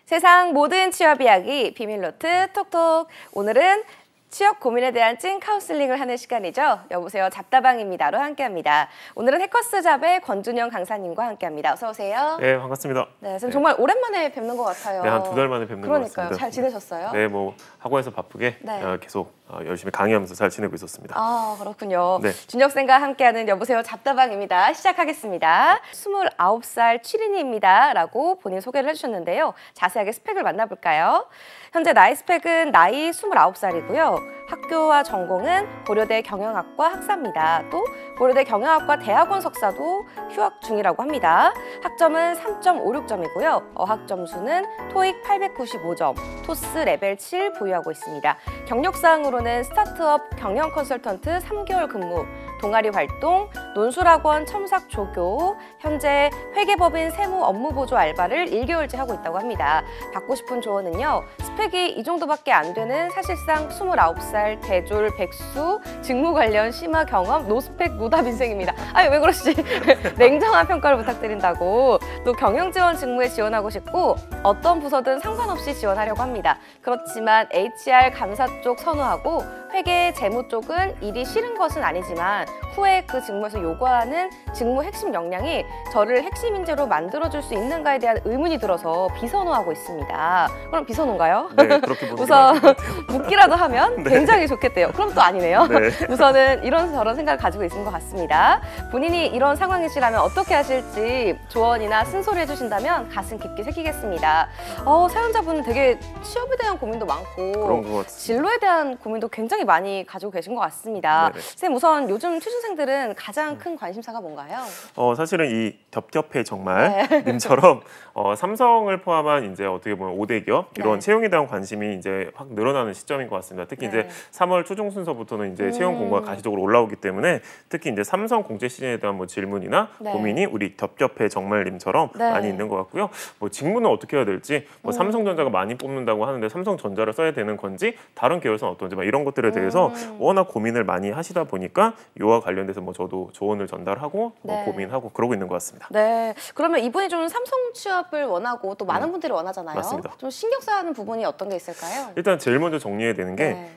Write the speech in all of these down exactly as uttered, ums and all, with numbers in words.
세상 모든 취업 이야기 비밀노트 톡톡. 오늘은 취업 고민에 대한 찐 카운슬링을 하는 시간이죠. 여보세요 잡다방입니다로 함께합니다. 오늘은 해커스 잡의 권준영 강사님과 함께합니다. 어서 오세요. 네, 반갑습니다. 네, 선생님 네. 정말 오랜만에 뵙는 것 같아요. 네, 한 두 달 만에 뵙는 것 같습니다. 그러니까요. 잘 지내셨어요? 네, 뭐 학원에서 바쁘게 네. 어, 계속 어, 열심히 강의하면서 잘 지내고 있었습니다. 아, 그렇군요. 네. 준혁쌤과 함께하는 여보세요 잡다방입니다. 시작하겠습니다. 스물아홉 살 취린이입니다. 라고 본인 소개를 해주셨는데요. 자세하게 스펙을 만나볼까요? 현재 나이 스펙은 나이 스물아홉 살이고요. 학교와 전공은 고려대 경영학과 학사입니다. 또 고려대 경영학과 대학원 석사도 휴학 중이라고 합니다. 학점은 삼 점 오육 점이고요. 어학 점수는 토익 팔백구십오 점, 토스 레벨 칠 보유하고 있습니다. 경력사항으로는 스타트업 경영 컨설턴트 삼 개월 근무, 동아리 활동, 논술학원 첨삭 조교, 현재 회계법인 세무 업무보조 알바를 일 개월째 하고 있다고 합니다. 받고 싶은 조언은요. 스펙이 이 정도밖에 안 되는 사실상 스물아홉 살 대졸 백수, 직무 관련 심화 경험, 노스펙 노답 인생입니다. 아니 왜 그러시지? 냉정한 평가를 부탁드린다고. 또 경영 지원 직무에 지원하고 싶고 어떤 부서든 상관없이 지원하려고 합니다. 그렇지만 에이치알 감사 쪽 선호하고 회계 재무 쪽은 일이 싫은 것은 아니지만 후에 그 직무에서 요구하는 직무 핵심 역량이 저를 핵심 인재로 만들어줄 수 있는가에 대한 의문이 들어서 비선호하고 있습니다. 그럼 비선호인가요? 네, 그렇게 보는 우선 묻기라도 하면 네. 굉장히 좋겠대요. 그럼 또 아니네요. 네. 우선은 이런 저런 생각을 가지고 있는 것 같습니다. 본인이 이런 상황이시라면 어떻게 하실지 조언이나 쓴소리 해주신다면 가슴 깊게 새기겠습니다. 어, 사연자분은 되게 취업에 대한 고민도 많고 그런 것 같습니다. 진로에 대한 고민도 굉장히 많이 가지고 계신 것 같습니다. 네네. 선생님 우선 요즘 취준생들은 가장 큰 관심사가 뭔가요? 어, 사실은 이 겹겹해 정말 네. 님처럼 어, 삼성을 포함한 이제 어떻게 보면 오 대 기업 이런 네. 채용에 대한 관심이 이제 확 늘어나는 시점인 것 같습니다. 특히 네. 이제 삼월 초중 순서부터는 이제 채용 음. 공고가 가시적으로 올라오기 때문에 특히 이제 삼성 공채 시즌에 대한 뭐 질문이나 네. 고민이 고민이 우리 겹겹해 정말님처럼 네. 많이 있는 것 같고요. 뭐 직무는 어떻게 해야 될지, 뭐 음. 삼성전자가 많이 뽑는다고 하는데 삼성전자를 써야 되는 건지 다른 계열사는 어떤지 막 이런 것들에 대해서 음. 워낙 고민을 많이 하시다 보니까 이와 관련돼서 뭐 저도 조언을 전달하고 뭐 네. 고민하고 그러고 있는 것 같습니다. 네, 그러면 이분이 좀 삼성 취업을 원하고 또 많은 음. 분들이 원하잖아요. 맞습니다. 좀 신경 써야 하는 부분이 어떤 게 있을까요? 일단 제일 먼저 정리해야 되는 게 네.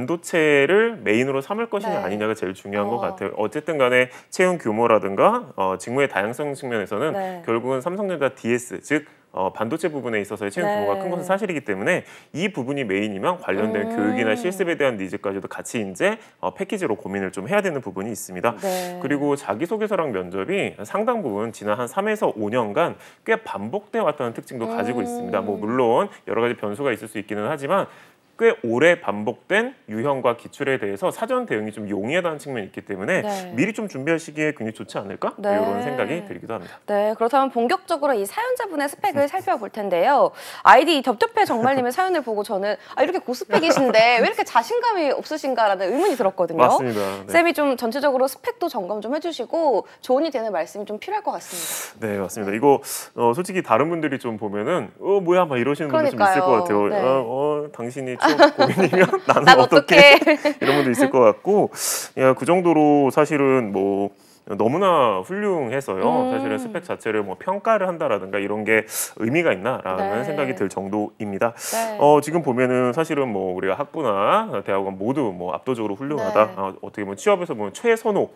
반도체를 메인으로 삼을 것이냐 네. 아니냐가 제일 중요한 어. 것 같아요. 어쨌든 간에 채용 규모라든가 어, 직무의 다양성 측면에서는 네. 결국은 삼성전자 디에스 즉 어, 반도체 부분에 있어서의 채용 네. 규모가 큰 것은 사실이기 때문에 이 부분이 메인이면 관련된 음. 교육이나 실습에 대한 니즈까지도 같이 이제 어, 패키지로 고민을 좀 해야 되는 부분이 있습니다. 네. 그리고 자기소개서랑 면접이 상당 부분 지난 한 삼에서 오 년간 꽤 반복돼 왔다는 특징도 가지고 음. 있습니다. 뭐 물론 여러 가지 변수가 있을 수 있기는 하지만 꽤 오래 반복된 유형과 기출에 대해서 사전 대응이 좀 용이하다는 측면이 있기 때문에 네. 미리 좀 준비하시기에 굉장히 좋지 않을까? 네. 이런 생각이 들기도 합니다. 네, 그렇다면 본격적으로 이 사연자분의 스펙을 살펴볼 텐데요. 아이디 겹겹해 정말님의 사연을 보고 저는 아, 이렇게 고스펙이신데 왜 이렇게 자신감이 없으신가라는 의문이 들었거든요. 맞습니다. 네. 쌤이 좀 전체적으로 스펙도 점검 좀 해주시고 조언이 되는 말씀이 좀 필요할 것 같습니다. 네, 맞습니다. 이거 어, 솔직히 다른 분들이 좀 보면은 어 뭐야 막 이러시는 분들 좀 그러니까요. 있을 것 같아요. 네. 어, 어 당신이 취업 고민이면 나는 난 어떻게 어떡해. 이런 분도 있을 것 같고, 야, 그 정도로 사실은 뭐 너무나 훌륭해서요. 음. 사실은 스펙 자체를 뭐 평가를 한다라든가 이런 게 의미가 있나라는 네. 생각이 들 정도입니다. 네. 어, 지금 보면은 사실은 뭐 우리가 학부나 대학원 모두 뭐 압도적으로 훌륭하다. 네. 어, 어떻게 보면 취업에서 보면 최선호를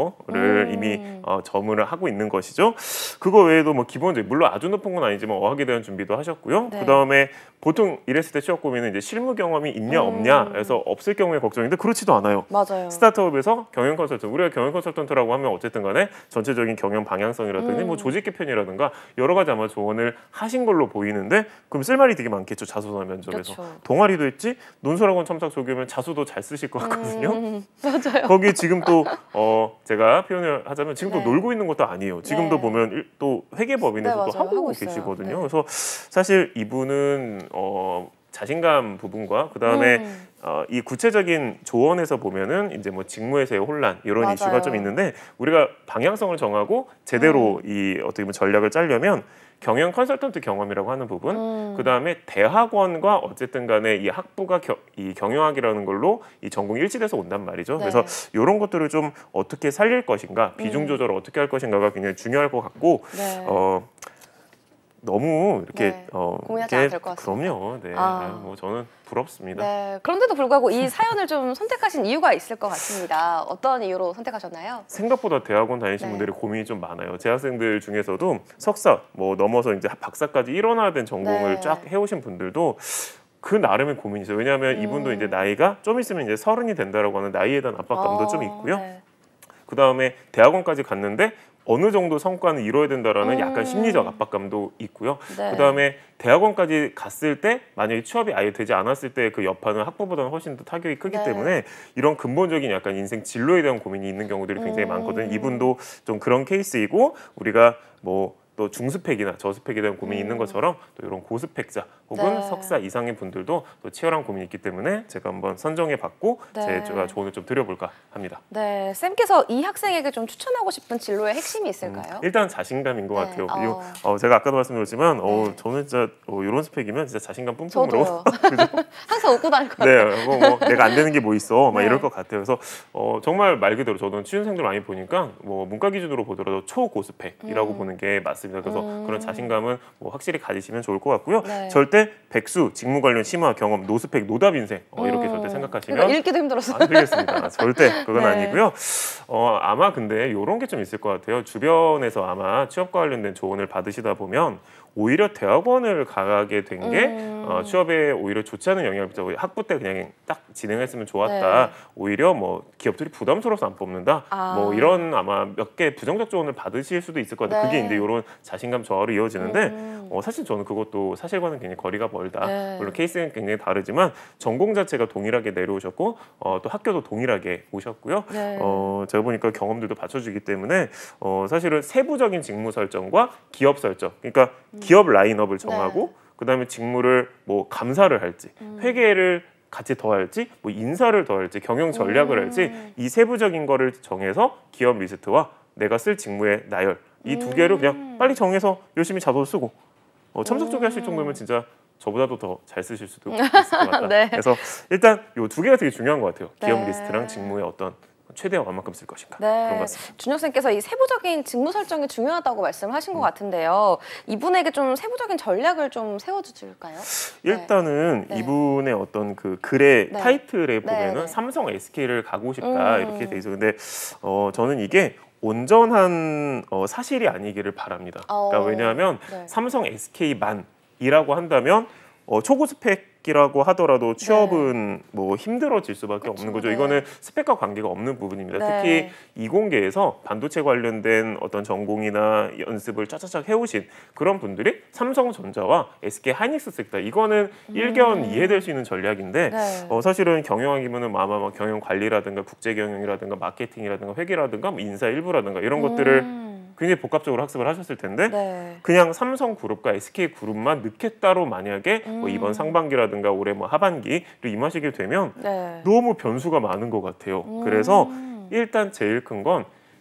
음. 이미 어, 점을 하고 있는 것이죠. 그거 외에도 뭐 기본적으로 물론 아주 높은 건 아니지만 어학에 대한 준비도 하셨고요. 네. 그 다음에 보통 이랬을 때 취업 고민은 이제 실무 경험이 있냐 음. 없냐 해서 없을 경우에 걱정인데 그렇지도 않아요. 맞아요. 스타트업에서 경영 컨설턴트, 우리가 경영 컨설턴트라고 하면 어쨌든 간에 전체적인 경영 방향성이라든지 음. 뭐 조직 개편이라든가 여러 가지 아마 조언을 하신 걸로 보이는데 그럼 쓸 말이 되게 많겠죠. 자소서 면접에서. 그렇죠. 동아리도 했지 논술학원 첨삭 조교면 자소도 잘 쓰실 것 같거든요. 음, 맞아요. 거기 지금 또 어, 제가 표현을 하자면 지금 네. 또 놀고 있는 것도 아니에요. 지금도 네. 보면 일, 또 회계법인에서 네, 또 맞아요. 하고, 하고 있어요. 계시거든요. 네. 그래서 사실 이분은 어, 자신감 부분과 그 다음에 음. 어, 이 구체적인 조언에서 보면은 이제 뭐 직무에서의 혼란 이런 맞아요. 이슈가 좀 있는데 우리가 방향성을 정하고 제대로 음. 이 어떻게 보면 전략을 짜려면 경영 컨설턴트 경험이라고 하는 부분, 음. 그 다음에 대학원과 어쨌든 간에 이 학부가 겨, 이 경영학이라는 걸로 이 전공이 일치돼서 온단 말이죠. 네. 그래서 이런 것들을 좀 어떻게 살릴 것인가, 비중 음. 조절을 어떻게 할 것인가가 굉장히 중요할 것 같고, 네. 어. 너무 이렇게 네. 어, 고민하지 이렇게, 않아도 될 것 같습니다. 그럼요. 네. 아. 아유, 뭐 저는 부럽습니다. 네. 그런데도 불구하고 이 사연을 좀 선택하신 이유가 있을 것 같습니다. 어떤 이유로 선택하셨나요? 생각보다 대학원 다니신 네. 분들이 고민이 좀 많아요. 제 학생들 중에서도 석사, 뭐 넘어서 이제 박사까지 일원화된 전공을 네. 쫙 해오신 분들도 그 나름의 고민이 있어요. 왜냐하면 음. 이분도 이제 나이가 좀 있으면 이제 서른이 된다라고 하는 나이에 대한 압박감도 어, 좀 있고요. 네. 그 다음에 대학원까지 갔는데 어느 정도 성과는 이뤄야 된다라는 음. 약간 심리적 압박감도 있고요. 네. 그 다음에 대학원까지 갔을 때 만약에 취업이 아예 되지 않았을 때 그 여파는 학부보다는 훨씬 더 타격이 크기 네. 때문에 이런 근본적인 약간 인생 진로에 대한 고민이 있는 경우들이 굉장히 음. 많거든요. 이분도 좀 그런 케이스이고 우리가 뭐 또 중스펙이나 저스펙에 대한 고민이 음. 있는 것처럼 또 이런 고스펙자 혹은 네. 석사 이상의 분들도 또 치열한 고민이 있기 때문에 제가 한번 선정해 봤고 네. 제가 조언을 좀 드려볼까 합니다. 네, 쌤께서 이 학생에게 좀 추천하고 싶은 진로의 핵심이 있을까요? 음, 일단 자신감인 것 네. 같아요. 어. 이거, 어, 제가 아까도 말씀드렸지만 어, 네. 저는 진짜 어, 이런 스펙이면 진짜 자신감 뿜뿜으로 저도요. 항상 웃고 다닐 것 같아요. 네, 뭐, 뭐 내가 안 되는 게 뭐 있어, 막 네. 이럴 것 같아요. 그래서 어, 정말 말 그대로 저는 취준생들 많이 보니까 뭐 문과 기준으로 보더라도 초고스펙이라고 음. 보는 게 맞습니다. 그래서 음. 그런 자신감은 뭐 확실히 가지시면 좋을 것 같고요. 네. 절대 백수, 직무 관련 심화 경험, 노스펙, 노답 인생 어, 이렇게 음. 절대 생각하시면 그러니까 읽기도 힘들었어요. 안 되겠습니다. 절대 그건 네. 아니고요. 어, 아마 근데 이런 게 좀 있을 것 같아요. 주변에서 아마 취업과 관련된 조언을 받으시다 보면 오히려 대학원을 가게 된 게 음. 어, 취업에 오히려 좋지 않은 영향을 미쳐. 학부 때 그냥 딱 진행했으면 좋았다. 네. 오히려 뭐 기업들이 부담스러워서 안 뽑는다. 아. 뭐 이런 아마 몇 개 부정적 조언을 받으실 수도 있을 것 같아요. 네. 그게 이제 이런 자신감 저하로 이어지는데 음. 어, 사실 저는 그것도 사실과는 굉장히 거리가 멀다. 네. 물론 케이스는 굉장히 다르지만 전공 자체가 동일하게 내려오셨고 어, 또 학교도 동일하게 오셨고요. 네. 어, 제가 보니까 경험들도 받쳐주기 때문에 어, 사실은 세부적인 직무 설정과 기업 설정, 그러니까 기업 라인업을 정하고 네. 그다음에 직무를 뭐 감사를 할지, 음. 회계를 같이 더 할지, 뭐 인사를 더 할지, 경영 전략을 음. 할지 이 세부적인 거를 정해서 기업 리스트와 내가 쓸 직무의 나열 이 두 개를 그냥 음. 빨리 정해서 열심히 자소서 쓰고 어, 첨삭 쪽에 하실 음. 정도면 진짜 저보다도 더 잘 쓰실 수도 있을 것 같다. 네. 그래서 일단 이 두 개가 되게 중요한 것 같아요. 기업 네. 리스트랑 직무의 어떤 최대한 얼마큼 쓸 것인가 네, 그런 것 같습니다. 준혁 쌤께서 이 세부적인 직무 설정이 중요하다고 말씀하신 것 같은데요. 이분에게 좀 세부적인 전략을 좀 세워주실까요? 일단은 네. 이분의 어떤 그 글의 네. 타이틀에 보면은 네, 네. 삼성 에스케이를 가고 싶다 음. 이렇게 돼 있어. 근데 어, 저는 이게 온전한 어, 사실이 아니기를 바랍니다. 그러니까 어. 왜냐하면 네. 삼성 에스케이만이라고 한다면 어, 초고스펙이라고 하더라도 취업은 뭐 힘들어질 수밖에 네. 그쵸, 없는 거죠. 네. 이거는 스펙과 관계가 없는 부분입니다. 네. 특히 이공계에서 반도체 관련된 어떤 전공이나 연습을 쫙쫙쫙 해오신 그런 분들이 삼성전자와 에스케이 하이닉스 있다. 이거는 일견 이해될 수 있는 전략인데 음. 네. 어, 사실은 경영하기면은 아마 막 경영 관리라든가 국제 경영이라든가 마케팅이라든가 회계라든가 뭐 인사 일부라든가 이런 것들을 음. 굉장히 복합적으로 학습을 하셨을 텐데 네. 그냥 삼성그룹과 에스케이그룹만 넣겠다로 만약에 음. 뭐 이번 상반기라든가 올해 뭐 하반기로 임하시게 되면 네. 너무 변수가 많은 것 같아요. 음. 그래서 일단 제일 큰 건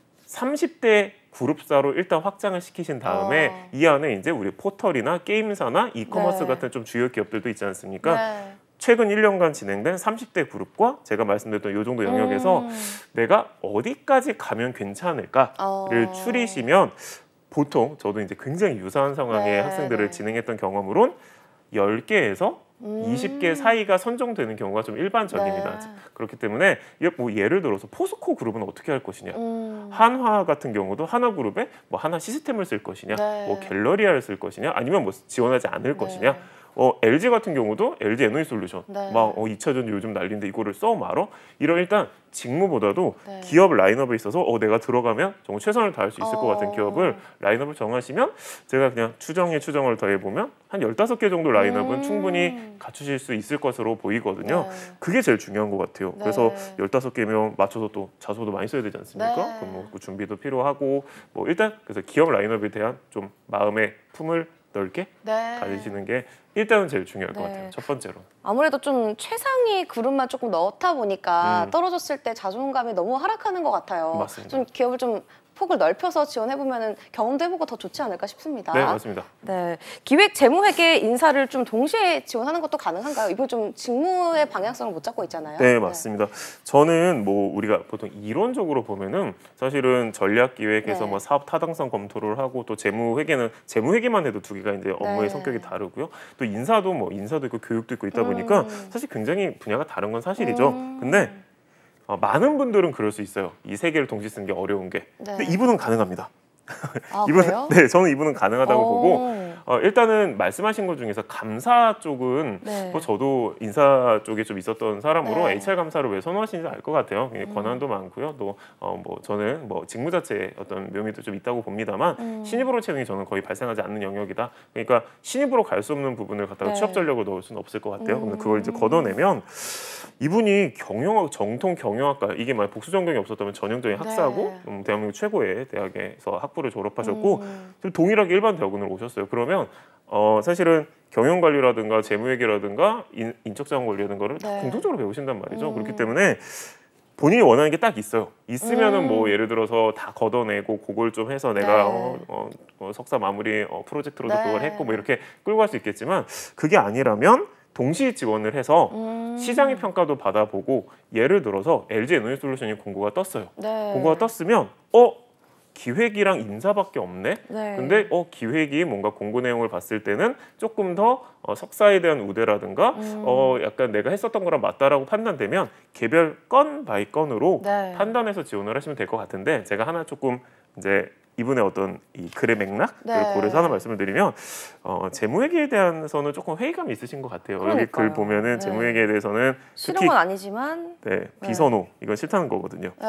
삼십 대 그룹사로 일단 확장을 시키신 다음에 어. 이 안에 이제 우리 포털이나 게임사나 이커머스 네. 같은 좀 주요 기업들도 있지 않습니까? 네. 최근 일 년간 진행된 삼십 대 그룹과 제가 말씀드렸던 이 정도 영역에서 음. 내가 어디까지 가면 괜찮을까를 어. 추리시면 보통 저도 이제 굉장히 유사한 상황의 네, 학생들을 네. 진행했던 경험으론 열 개에서 음. 이십 개 사이가 선정되는 경우가 좀 일반적입니다. 네. 그렇기 때문에 이게 뭐 예를 들어서 포스코 그룹은 어떻게 할 것이냐, 음. 한화 같은 경우도 하나그룹에 뭐 하나 시스템을 쓸 것이냐, 네. 뭐 갤러리아를 쓸 것이냐, 아니면 뭐 지원하지 않을 네. 것이냐. 어, 엘지 같은 경우도 엘지 에너지솔루션 네. 막 어, 이 차전지 요즘 난리인데 이거를 써 말어? 이런 일단 직무보다도 네. 기업 라인업에 있어서 어, 내가 들어가면 정말 최선을 다할 수 있을 것 같은 어. 기업을 라인업을 정하시면 제가 그냥 추정에 추정을 더해보면 한 열다섯 개 정도 라인업은 음. 충분히 갖추실 수 있을 것으로 보이거든요. 네. 그게 제일 중요한 것 같아요. 네. 그래서 열다섯 개면 맞춰서 또 자소도 많이 써야 되지 않습니까? 네. 그럼 뭐 그 준비도 필요하고 뭐 일단 그래서 기업 라인업에 대한 좀 마음의 품을 넓게 네. 가지시는 게 일단은 제일 중요할 것 네. 같아요. 첫 번째로. 아무래도 좀 최상위 그룹만 조금 넣다 보니까 음. 떨어졌을 때 자존감이 너무 하락하는 것 같아요. 맞습니다. 좀 기업을 좀 폭을 넓혀서 지원해보면 경험도 해보고 더 좋지 않을까 싶습니다. 네, 맞습니다. 네, 기획, 재무회계, 인사를 좀 동시에 지원하는 것도 가능한가요? 이거 좀 직무의 방향성을 못 잡고 있잖아요. 네, 맞습니다. 네. 저는 뭐 우리가 보통 이론적으로 보면은 사실은 전략기획에서 네. 뭐 사업 타당성 검토를 하고 또 재무회계는 재무회계만 해도 두 개가 이제 업무의 네. 성격이 다르고요. 또 인사도 뭐 인사도 있고 교육도 있고 있다 보니까 음. 사실 굉장히 분야가 다른 건 사실이죠. 음. 근데 어, 많은 분들은 그럴 수 있어요. 이 세 개를 동시에 쓰는 게 어려운 게. 네. 근데 이분은 가능합니다. 아, 이분, 그래요? 네, 저는 이분은 가능하다고 오. 보고 어, 일단은 말씀하신 것 중에서 감사 쪽은 네. 뭐 저도 인사 쪽에 좀 있었던 사람으로 네. 에이치알 감사를 왜 선호하시는지 알 것 같아요. 음. 권한도 많고요. 또 어, 뭐 저는 뭐 직무 자체에 어떤 묘미도 좀 있다고 봅니다만 음. 신입으로 채용이 저는 거의 발생하지 않는 영역이다. 그러니까 신입으로 갈 수 없는 부분을 갖다가 네. 취업 전략을 넣을 수는 없을 것 같아요. 음. 근데 그걸 이제 걷어내면 이분이 경영학 정통 경영학과 이게 만약 복수 전공이 없었다면 전형적인 학사고 네. 음, 대한민국 최고의 대학에서 학부를 졸업하셨고 음. 좀 동일하게 일반 대학원으로 오셨어요. 그러면 어, 사실은 경영관리라든가 재무회계라든가 인, 인적자원 관리라는 거를 네. 공통적으로 배우신단 말이죠. 음. 그렇기 때문에 본인이 원하는 게 딱 있어요. 있으면은 음. 뭐 예를 들어서 다 걷어내고 그걸 좀 해서 내가 네. 어, 어, 어, 석사 마무리 어, 프로젝트로도 네. 그걸 했고 뭐 이렇게 끌고 갈 수 있겠지만 그게 아니라면 동시 지원을 해서 음. 시장의 평가도 받아보고 예를 들어서 엘지 에너지솔루션이 공고가 떴어요. 네. 공고가 떴으면 어? 기획이랑 인사밖에 없네. 네. 근데 어 기획이 뭔가 공고 내용을 봤을 때는 조금 더 어, 석사에 대한 우대라든가 음. 어 약간 내가 했었던 거랑 맞다라고 판단되면 개별 건 바이 건으로 네. 판단해서 지원을 하시면 될 것 같은데 제가 하나 조금 이제 이분의 어떤 이 글의 맥락을 네. 고려해서 하나 말씀을 드리면 어, 재무회계에 대해서는 조금 회의감이 있으신 것 같아요. 그러니까요. 여기 글 보면은 네. 재무회계에 대해서는 싫은 건 아니지만 네, 비선호 네. 이건 싫다는 거거든요. 네.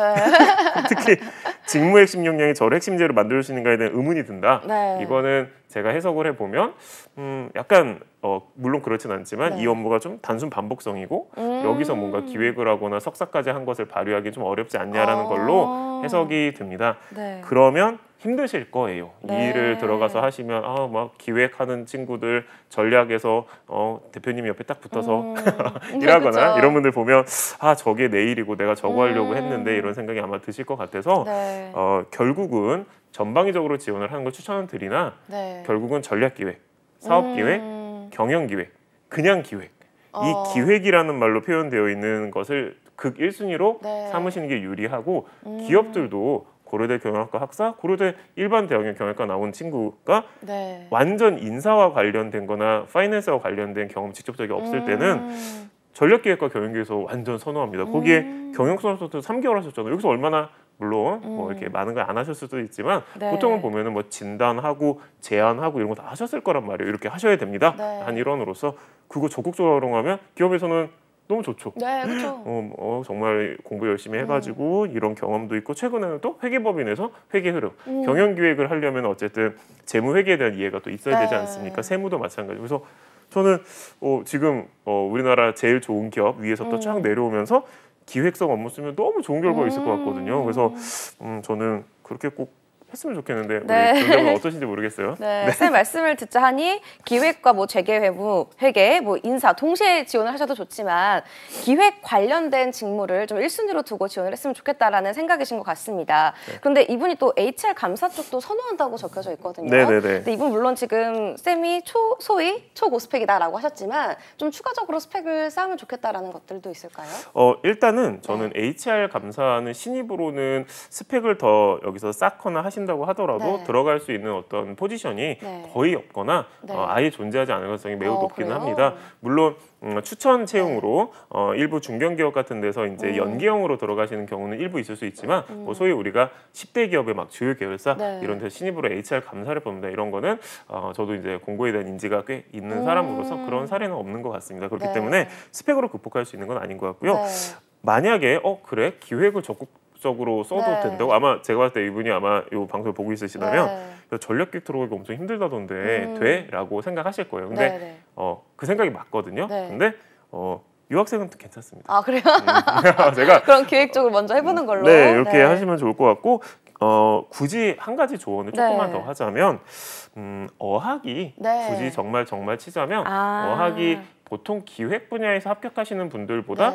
특히 직무 핵심 역량이 저를 핵심제로 만들 수 있는가에 대한 의문이 든다. 네. 이거는 제가 해석을 해보면 음, 약간 어, 물론 그렇진 않지만 네. 이 업무가 좀 단순 반복성이고 음 여기서 뭔가 기획을 하거나 석사까지 한 것을 발휘하기 좀 어렵지 않냐라는 어 걸로 해석이 듭니다. 네. 그러면 힘드실 거예요. 네. 이 일을 들어가서 하시면 아, 막 기획하는 친구들 전략에서 어, 대표님이 옆에 딱 붙어서 음. 일하거나 네, 이런 분들 보면 아 저게 내 일이고 내가 저거 하려고 음. 했는데 이런 생각이 아마 드실 것 같아서 네. 어, 결국은 전방위적으로 지원을 하는 걸 추천을 드리나 네. 결국은 전략기획, 사업기획, 음. 경영기획, 그냥 기획 어. 이 기획이라는 말로 표현되어 있는 것을 극 일 순위로 네. 삼으시는 게 유리하고 음. 기업들도 고려대 경영학과 학사, 고려대 일반 대학원 경영학과 나온 친구가 네. 완전 인사와 관련된 거나 파이낸스와 관련된 경험 직접적이 없을 음. 때는 전략기획과 경영기획에서 완전 선호합니다. 거기에 음. 경영선수도 삼 개월 하셨잖아요. 여기서 얼마나 물론 음. 뭐 이렇게 많은 걸 안 하셨을 수도 있지만 네. 보통은 보면은 뭐 진단하고 제안하고 이런 거 다 하셨을 거란 말이에요. 이렇게 하셔야 됩니다. 네. 한 일원으로서 그거 적극적으로 활용하면 기업에서는 너무 좋죠. 네, 그렇죠. 어, 어, 정말 공부 열심히 해가지고 음. 이런 경험도 있고 최근에는 또 회계법인에서 회계 흐름, 음. 경영기획을 하려면 어쨌든 재무회계에 대한 이해가 또 있어야 네. 되지 않습니까? 세무도 마찬가지. 그래서 저는 어, 지금 어, 우리나라 제일 좋은 기업 위에서부터 음. 쫙 내려오면서 기획성 업무 쓰면 너무 좋은 결과가 있을 것 같거든요. 그래서 음, 저는 그렇게 꼭 했으면 좋겠는데 네. 우리 교수님은 어떠신지 모르겠어요. 네, 네. 쌤 말씀을 듣자 하니 기획과 뭐 재계회무, 회계, 뭐 인사 동시에 지원을 하셔도 좋지만 기획 관련된 직무를 좀 일 순위로 두고 지원을 했으면 좋겠다라는 생각이신 것 같습니다. 네. 그런데 이분이 또 에이치알 감사 쪽도 선호한다고 적혀져 있거든요. 네네네. 근데 이분 물론 지금 쌤이 초, 소위 초고스펙이다라고 하셨지만 좀 추가적으로 스펙을 쌓으면 좋겠다라는 것들도 있을까요? 어 일단은 저는 네. 에이치알 감사는 신입으로는 스펙을 더 여기서 쌓거나 하시 다고 하더라도 네. 들어갈 수 있는 어떤 포지션이 네. 거의 없거나 네. 어, 아예 존재하지 않을 가능성이 매우 어, 높기는 그래요? 합니다. 물론 음, 추천 채용으로 네. 어, 일부 중견기업 같은 데서 이제 음. 연기형으로 들어가시는 경우는 일부 있을 수 있지만 음. 뭐 소위 우리가 십 대 기업의 막 주요 계열사 네. 이런 데서 신입으로 에이치알 감사를 뽑는다 이런 거는 어, 저도 이제 공고에 대한 인지가 꽤 있는 음. 사람으로서 그런 사례는 없는 것 같습니다. 그렇기 네. 때문에 스펙으로 극복할 수 있는 건 아닌 것 같고요. 네. 만약에 어 그래 기획을 적극 적으로 써도 네. 된다고 아마 제가 봤을 때 이분이 아마 이 방송을 보고 있으시다면 네. 전략기획 들어가기 엄청 힘들다던데 음. 돼? 라고 생각하실 거예요. 근데 네, 네. 어, 그 생각이 맞거든요. 네. 근데 어, 유학생은 또 괜찮습니다. 아 그래요? 음, 제가 그럼 기획 쪽을 먼저 해보는 걸로. 네 이렇게 네. 하시면 좋을 것 같고 어, 굳이 한 가지 조언을 조금만 네. 더 하자면 음, 어학이 네. 굳이 정말 정말 치자면 아. 어학이 보통 기획 분야에서 합격하시는 분들보다 네.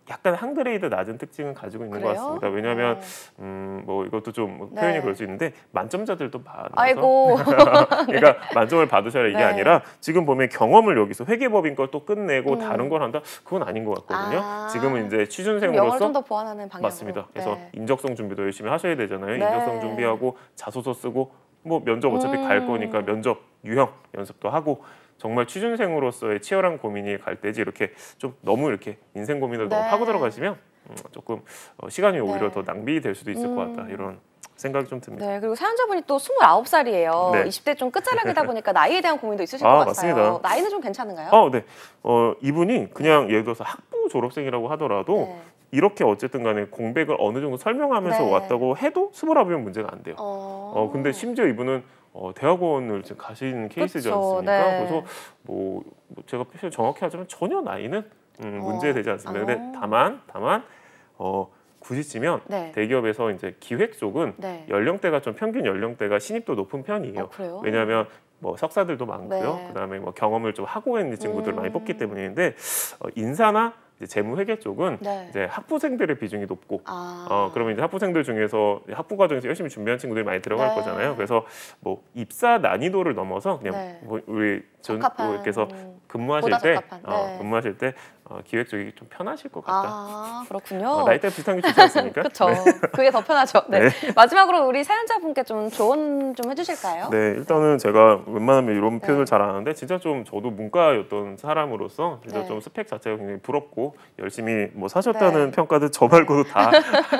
약간 한 그레이드 낮은 특징은 가지고 있는 그래요? 것 같습니다. 왜냐하면 네. 음, 뭐 이것도 좀 표현이 네. 그럴 수 있는데 만점자들도 많아서 아이고. 그러니까 만점을 받으셔라 이게 네. 아니라 지금 보면 경험을 여기서 회계법인 걸 또 끝내고 음. 다른 걸 한다? 그건 아닌 것 같거든요. 아. 지금은 이제 영어를 취준생으로서 좀 더 보완하는 방향으로. 맞습니다. 그래서 네. 인적성 준비도 열심히 하셔야 되잖아요. 네. 인적성 준비하고 자소서 쓰고 뭐 면접 어차피 음. 갈 거니까 면접 유형 연습도 하고 정말 취준생으로서의 치열한 고민이 갈 때지 이렇게 좀 너무 이렇게 인생 고민을 네. 너무 파고 들어가시면 음, 조금 어, 시간이 오히려 네. 더 낭비될 수도 있을 음. 것 같다 이런 생각이 좀 듭니다. 네, 그리고 사연자분이 또 스물아홉 살이에요. 네. 이십 대 좀 끝자락이다 보니까 나이에 대한 고민도 있으실 아, 것 같아요. 맞습니다. 나이는 좀 괜찮은가요? 어, 네. 어, 이분이 그냥 예를 들어서 학부 졸업생이라고 하더라도 네. 이렇게 어쨌든 간에 공백을 어느 정도 설명하면서 네. 왔다고 해도 스물아홉이면 문제가 안 돼요. 어, 어, 근데 심지어 이분은 어, 대학원을 지금 가신 케이스지 그쵸, 않습니까? 네. 그래서 뭐, 뭐 제가 표현 정확히 하자면 전혀 나이는 음, 어. 문제되지 않습니다. 근데 어. 다만 다만 어, 굳이 치면 네. 대기업에서 이제 기획 쪽은 네. 연령대가 좀 평균 연령대가 신입도 높은 편이에요. 어, 그래요? 왜냐하면 뭐 석사들도 많고요. 네. 그다음에 뭐 경험을 좀 하고 있는 친구들을 음. 많이 뽑기 때문인데 어, 인사나 이제 재무회계 쪽은 네. 이제 학부생들의 비중이 높고 아. 어 그러면 이제 학부생들 중에서 학부 과정에서 열심히 준비한 친구들이 많이 들어갈 네. 거잖아요. 그래서 뭐 입사 난이도를 넘어서 그냥 네. 뭐 우리 전 적합한, 뭐 이렇게 해서 근무하실 보다 때 적합한, 어, 네. 근무하실 때 어, 기획 쪽이 좀 편하실 것 같다. 아, 그렇군요. 어, 나이대 비슷한 게 좋지 않습니까? 그렇죠. 네. 그게 더 편하죠. 네. 네. 마지막으로 우리 사연자분께 좀 조언 좀 해주실까요? 네, 일단은 제가 웬만하면 이런 표현을 네. 잘 안 하는데 진짜 좀 저도 문과였던 사람으로서 진짜 네. 좀 스펙 자체가 굉장히 부럽고 열심히 뭐 사셨다는 네. 평가들 저 말고도 다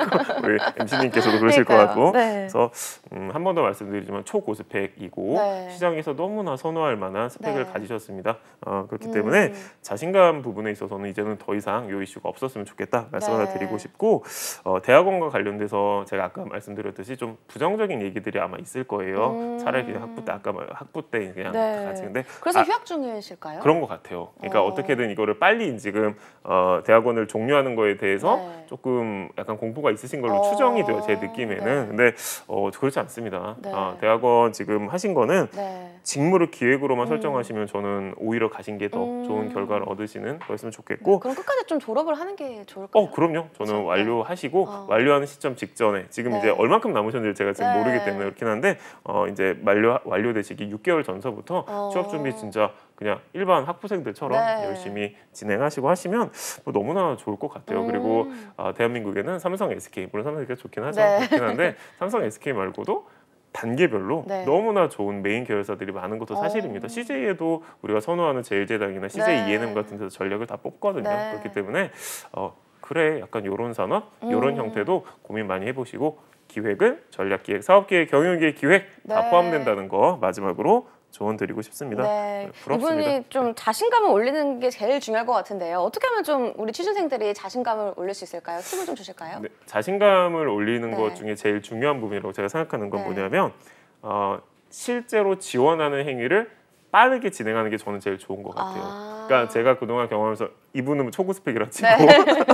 우리 엠씨님께서도 그러실 것 그러니까요. 같고 네. 그래서 음, 한 번 더 말씀드리지만 초고스펙이고 네. 시장에서 너무나 선호할 만한 스펙을 네. 가지셨습니다. 어, 그렇기 음. 때문에 자신감 부분에 있어서는 이제는 더 이상 이 이슈가 없었으면 좋겠다 말씀 하나 네. 드리고 싶고 어, 대학원과 관련돼서 제가 아까 말씀드렸듯이 좀 부정적인 얘기들이 아마 있을 거예요. 음. 차라리 그냥 학부 때 아까 말 학부 때 그냥 네. 같이 근데 그래서 아, 휴학 중이실까요? 그런 것 같아요. 그러니까 어. 어. 떻게든 이거를 빨리 지금 어, 대학원을 종료하는 거에 대해서 네. 조금 약간 공포가 있으신 걸로 어. 추정이 돼요. 제 느낌에는. 네. 근데 어, 그렇지 않습니다. 네. 어, 대학원 지금 하신 거는 네. 직무를 기획으로만 음. 설정하시면 저는 오히려 가신 게 더 음. 좋은 결과를 얻으시는 거였으면 좋겠고 그럼 끝까지 좀 졸업을 하는 게 좋을까요? 어 그럼요. 저는 그렇죠. 완료하시고 어. 완료하는 시점 직전에 지금 네. 이제 얼만큼 남으셨는지 제가 지금 네. 모르기 때문에 그렇긴 한데 어 이제 완료 완료되시기 육 개월 전서부터 어. 취업 준비 진짜 그냥 일반 학부생들처럼 네. 열심히 진행하시고 하시면 뭐 너무나 좋을 것 같아요. 음. 그리고 어, 대한민국에는 삼성, 에스케이 물론 삼성 에스케이가 좋긴 하죠. 네. 좋긴 한데 삼성, 에스케이 말고도 단계별로 네. 너무나 좋은 메인 계열사들이 많은 것도 사실입니다. 어. 씨제이에도 우리가 선호하는 제일제당이나 씨제이 네. 이엔엠 같은 데서 전략을 다 뽑거든요. 네. 그렇기 때문에 어, 그래 약간 요런 산업, 요런 음. 형태도 고민 많이 해보시고 기획은 전략기획, 사업기획, 경영기획, 기획 다 네. 포함된다는 거 마지막으로 조언 드리고 싶습니다. 네. 네, 부럽습니다. 이분이 좀 자신감을 올리는 게 제일 중요할 것 같은데요. 어떻게 하면 좀 우리 취준생들이 자신감을 올릴 수 있을까요? 팁을 좀 주실까요? 네, 자신감을 올리는 네. 것 중에 제일 중요한 부분이라고 제가 생각하는 건 네. 뭐냐면 어, 실제로 지원하는 행위를 빠르게 진행하는 게 저는 제일 좋은 것 같아요. 아. 그러니까 제가 그동안 경험하면서 이분은 초고스펙이라 치고 네.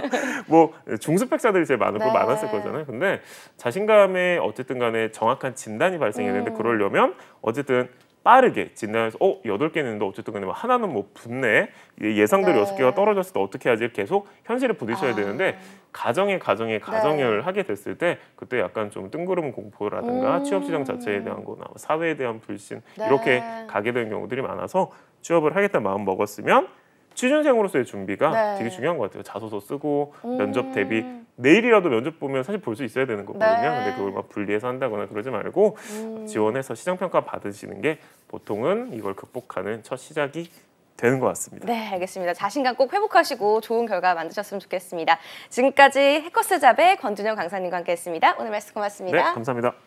뭐 중스펙사들이 제일 많을 거 네. 많았을 거잖아요. 근데 자신감에 어쨌든 간에 정확한 진단이 발생해야 되는데 음. 그러려면 어쨌든 빠르게 진단해서 어 여덟 개는 있는데 어쨌든 간에 뭐 하나는 뭐 붙네 예상대로 네. 여섯 개가 떨어졌을 때 어떻게 하지 계속 현실에 부딪혀야 아. 되는데 가정에 가정에 가정을 네. 하게 됐을 때 그때 약간 좀 뜬구름 공포라든가 음. 취업 시장 자체에 대한 거나 사회에 대한 불신 네. 이렇게 가게 되는 경우들이 많아서 취업을 하겠다 마음 먹었으면 취준생으로서의 준비가 네. 되게 중요한 것 같아요. 자소서 쓰고 음. 면접 대비 내일이라도 면접 보면 사실 볼 수 있어야 되는 거거든요. 네. 근데 그걸 막 분리해서 한다거나 그러지 말고 음. 지원해서 시장평가 받으시는 게 보통은 이걸 극복하는 첫 시작이 되는 것 같습니다. 네, 알겠습니다. 자신감 꼭 회복하시고 좋은 결과 만드셨으면 좋겠습니다. 지금까지 해커스잡의 권준영 강사님과 함께했습니다. 오늘 말씀 고맙습니다. 네, 감사합니다.